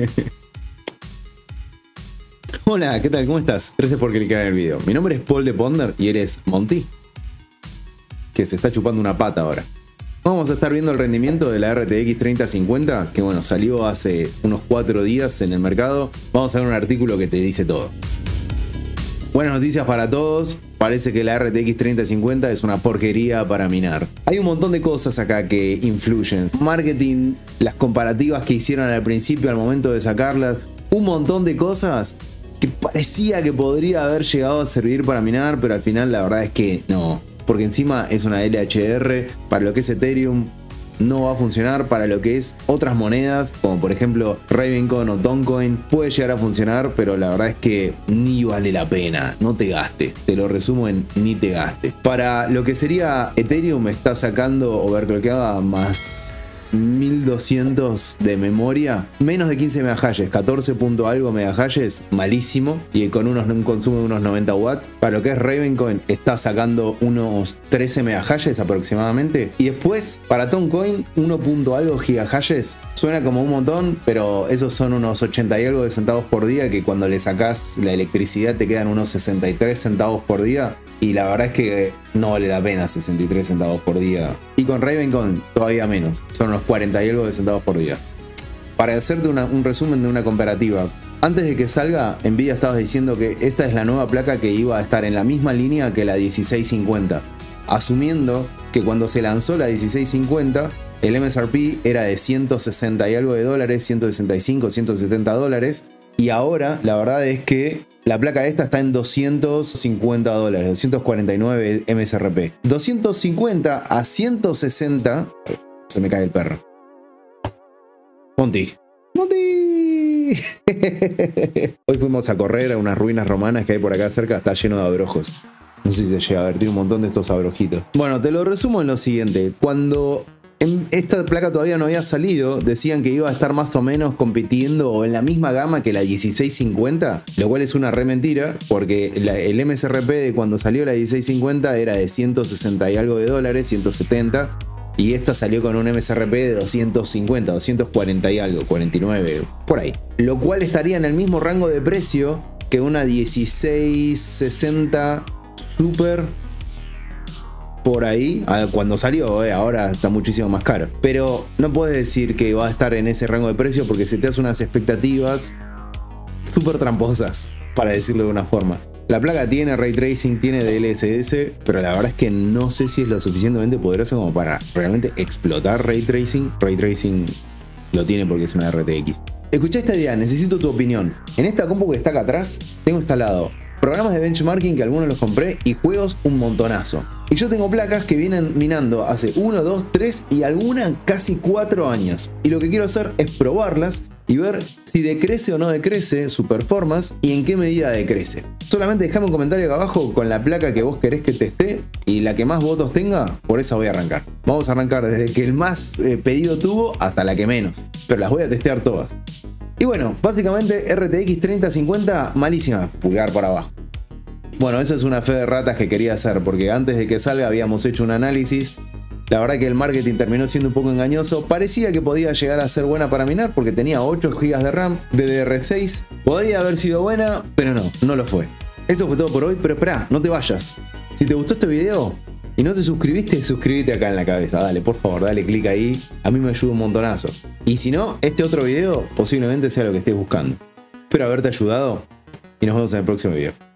Hola, ¿qué tal? ¿Cómo estás? Gracias por clicar en el video. Mi nombre es Paul de Ponder y eres Monty, que se está chupando una pata ahora. Vamos a estar viendo el rendimiento de la RTX 3050, que bueno, salió hace unos 4 días en el mercado. Vamos a ver un artículo que te dice todo. Buenas noticias para todos. Parece que la RTX 3050 es una porquería para minar. Hay un montón de cosas acá que influyen. Marketing, las comparativas que hicieron al principio al momento de sacarlas. Un montón de cosas que parecía que podría haber llegado a servir para minar, pero al final la verdad es que no. Porque encima es una LHR, para lo que es Ethereum no va a funcionar, para lo que es otras monedas, como por ejemplo Ravencoin o Dogecoin, puede llegar a funcionar, pero la verdad es que ni vale la pena, no te gastes, te lo resumo en ni te gastes. Para lo que sería Ethereum está sacando overclockeada más 1200 de memoria, menos de 15 MHz, 14 punto algo MHz, malísimo, y con un consumo de unos 90 watts. Para lo que es Ravencoin está sacando unos 13 MHz aproximadamente, y después para Toncoin 1 punto algo GHz. Suena como un montón, pero esos son unos 80 y algo de centavos por día, que cuando le sacás la electricidad te quedan unos 63 centavos por día. Y la verdad es que no vale la pena 63 centavos por día. Y con Ravencoin todavía menos. Son unos 40 y algo de centavos por día. Para hacerte un resumen de una comparativa. Antes de que salga, Nvidia estaba diciendo que esta es la nueva placa que iba a estar en la misma línea que la 1650. Asumiendo que cuando se lanzó la 1650, el MSRP era de 160 y algo de dólares, 165, 170 dólares. Y ahora la verdad es que la placa esta está en 250 dólares, 249 MSRP. 250 a 160... Se me cae el perro. Monty. ¡Monty! Hoy fuimos a correr a unas ruinas romanas que hay por acá cerca, está lleno de abrojos. No sé si se llega a ver, tiene un montón de estos abrojitos. Bueno, te lo resumo en lo siguiente. Cuando esta placa todavía no había salido, decían que iba a estar más o menos compitiendo o en la misma gama que la 1650, lo cual es una re mentira, porque el MSRP de cuando salió la 1650 era de 160 y algo de dólares, 170, y esta salió con un MSRP de 250, 240 y algo, 49, por ahí. Lo cual estaría en el mismo rango de precio que una 1660 Super por ahí, cuando salió, ahora está muchísimo más caro. Pero no puedes decir que va a estar en ese rango de precio porque se te hacen unas expectativas súper tramposas, para decirlo de una forma. La placa tiene Ray Tracing, tiene DLSS, pero la verdad es que no sé si es lo suficientemente poderosa como para realmente explotar Ray Tracing. Ray Tracing lo tiene porque es una RTX. Escuchá esta idea, necesito tu opinión. En esta compu que está acá atrás, tengo instalado programas de benchmarking que algunos los compré y juegos un montonazo. Y yo tengo placas que vienen minando hace 1, 2, 3 y algunas casi 4 años. Y lo que quiero hacer es probarlas y ver si decrece o no decrece su performance y en qué medida decrece. Solamente dejame un comentario acá abajo con la placa que vos querés que teste y la que más votos tenga, por esa voy a arrancar. Vamos a arrancar desde que el más pedido tuvo hasta la que menos. Pero las voy a testear todas. Y bueno, básicamente RTX 3050 malísima, pulgar para abajo. Bueno, esa es una fe de ratas que quería hacer, porque antes de que salga habíamos hecho un análisis. La verdad que el marketing terminó siendo un poco engañoso. Parecía que podía llegar a ser buena para minar porque tenía 8 GB de RAM, DDR6. Podría haber sido buena, pero no lo fue. Eso fue todo por hoy, pero esperá, no te vayas. Si te gustó este video y no te suscribiste, suscríbete acá en la cabeza. Dale, por favor, dale click ahí. A mí me ayuda un montonazo. Y si no, este otro video posiblemente sea lo que estés buscando. Espero haberte ayudado y nos vemos en el próximo video.